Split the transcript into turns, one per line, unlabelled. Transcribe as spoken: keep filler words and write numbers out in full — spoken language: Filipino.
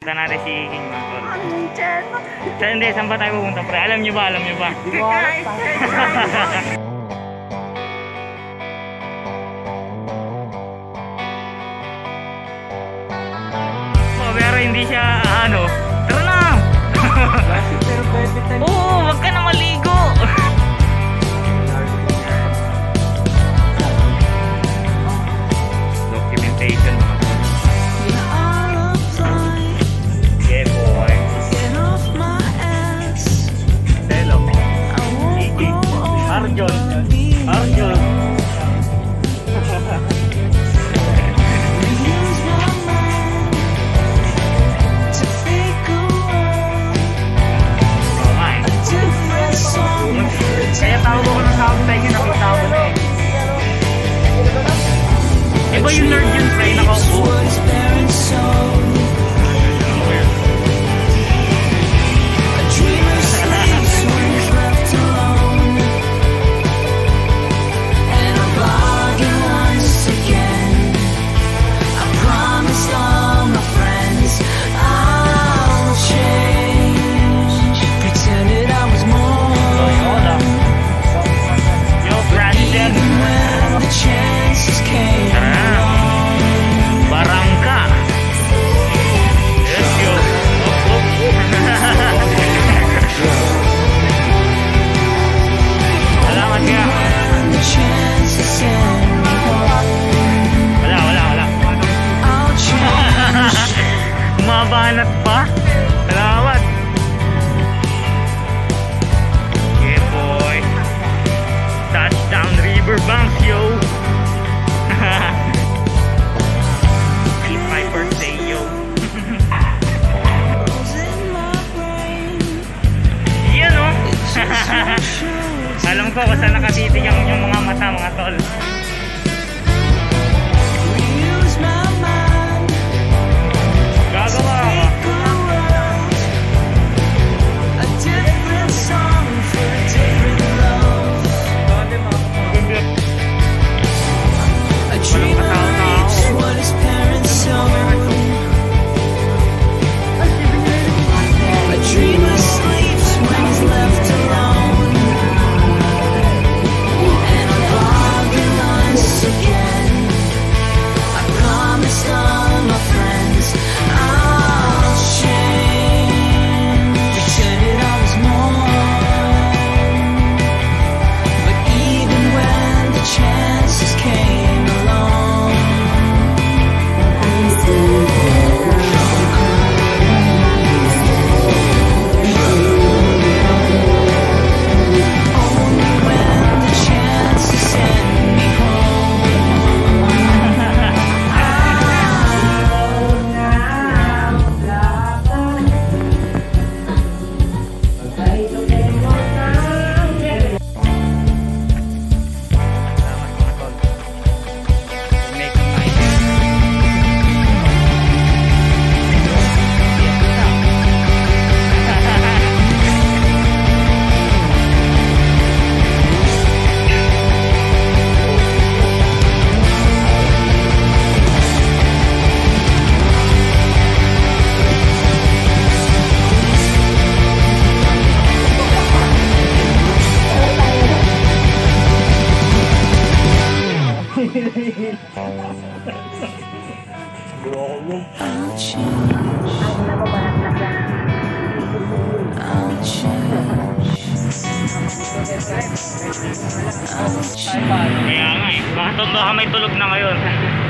Punta natin si King mga tol. Sa hindi, saan ba tayo pupunta pre? Alam nyo ba? Alam nyo ba? Oh, pero hindi siya ano. Tara na! Oo, wag ka na maligo! Documentation mga tol. Yeah boy. Hello. Iki. Arjon. Arjon. Kaya tawag ako ng tawag tayo yun, nakita ko na eh. Iba yung nerd yun, pre, nakaupo. Mabanat pa? Salamat! Yeah boy! Touchdown Riverbanks yo! It's my birthday yo! Yan o! Alam ko kung saan nakatitig yung, yung mga mata mga tol. Gagawa ako. Kaya nga eh, baka, baka may tulog na ngayon.